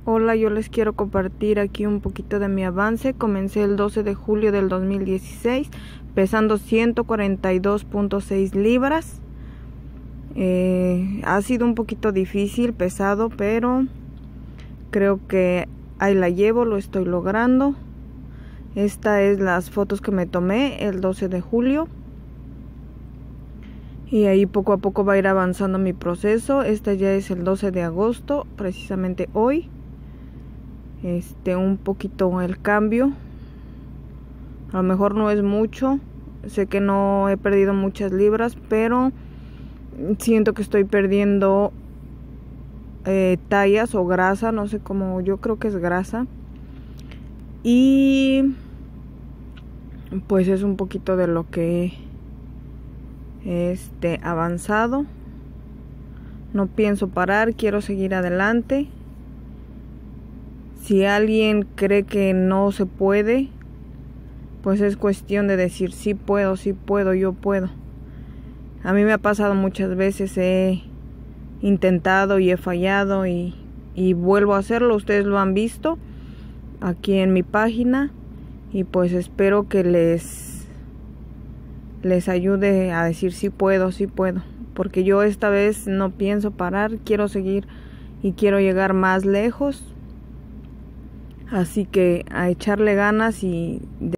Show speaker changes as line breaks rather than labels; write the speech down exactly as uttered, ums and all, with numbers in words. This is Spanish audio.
Hola, yo les quiero compartir aquí un poquito de mi avance. Comencé el doce de julio del dos mil dieciséis pesando ciento cuarenta y dos punto seis libras. Eh, ha sido un poquito difícil, pesado, pero creo que ahí la llevo, lo estoy logrando. Esta es las fotos que me tomé el doce de julio. Y ahí poco a poco va a ir avanzando mi proceso. Esta ya es el doce de agosto, precisamente hoy. Este, un poquito el cambio. A lo mejor no es mucho. Sé que no he perdido muchas libras, pero siento que estoy perdiendo eh, tallas o grasa, no sé cómo, yo creo que es grasa. Y pues es un poquito de lo que he este, avanzado. No pienso parar, quiero seguir adelante. Si alguien cree que no se puede, pues es cuestión de decir sí puedo, sí puedo, yo puedo. A mí me ha pasado muchas veces, he intentado y he fallado y, y vuelvo a hacerlo. Ustedes lo han visto aquí en mi página y pues espero que les les ayude a decir sí puedo, sí puedo, porque yo esta vez no pienso parar, quiero seguir y quiero llegar más lejos. Así que a echarle ganas y